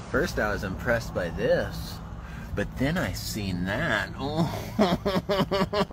First I was impressed by this, but then I seen that. Oh.